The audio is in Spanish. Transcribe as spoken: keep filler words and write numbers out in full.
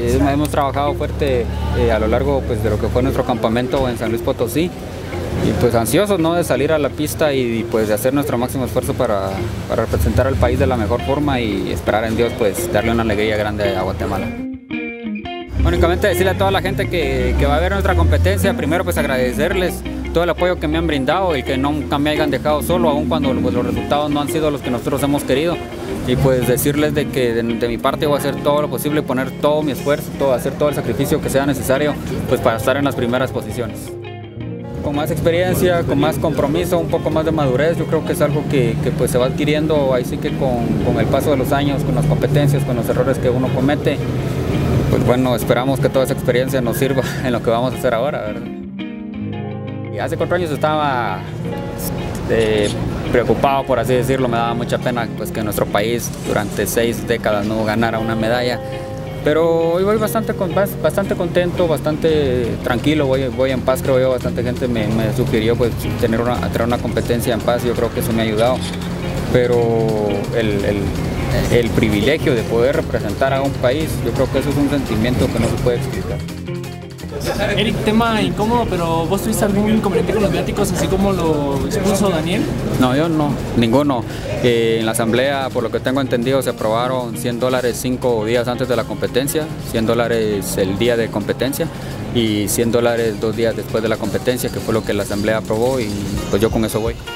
eh, hemos trabajado fuerte eh, a lo largo pues, de lo que fue nuestro campamento en San Luis Potosí y pues ansiosos, ¿no?, de salir a la pista y pues de hacer nuestro máximo esfuerzo para, para representar al país de la mejor forma y esperar en Dios pues darle una alegría grande a Guatemala. Únicamente decirle a toda la gente que, que va a ver nuestra competencia, primero pues agradecerles todo el apoyo que me han brindado y que nunca me hayan dejado solo, aun cuando pues, los resultados no han sido los que nosotros hemos querido. Y pues decirles de que de, de mi parte voy a hacer todo lo posible, poner todo mi esfuerzo, todo, hacer todo el sacrificio que sea necesario pues, para estar en las primeras posiciones. Con más experiencia, con más compromiso, un poco más de madurez, yo creo que es algo que, que pues, se va adquiriendo ahí sí que con, con el paso de los años, con las competencias, con los errores que uno comete. Pues bueno, esperamos que toda esa experiencia nos sirva en lo que vamos a hacer ahora, ¿verdad? Y hace cuatro años estaba eh, preocupado, por así decirlo, me daba mucha pena pues, que nuestro país durante seis décadas no ganara una medalla. Pero hoy voy bastante, bastante contento, bastante tranquilo, voy, voy en paz, creo yo. Bastante gente me, me sugirió pues, tener, una, tener una competencia en paz, yo creo que eso me ha ayudado. Pero el, el, el privilegio de poder representar a un país, yo creo que eso es un sentimiento que no se puede explicar. Eric, tema incómodo, pero ¿vos tuviste algún inconveniente con los viáticos así como lo expuso Daniel? No, yo no, ninguno. Eh, en la asamblea, por lo que tengo entendido, se aprobaron cien dólares cinco días antes de la competencia, cien dólares el día de competencia y cien dólares dos días después de la competencia, que fue lo que la asamblea aprobó y pues yo con eso voy.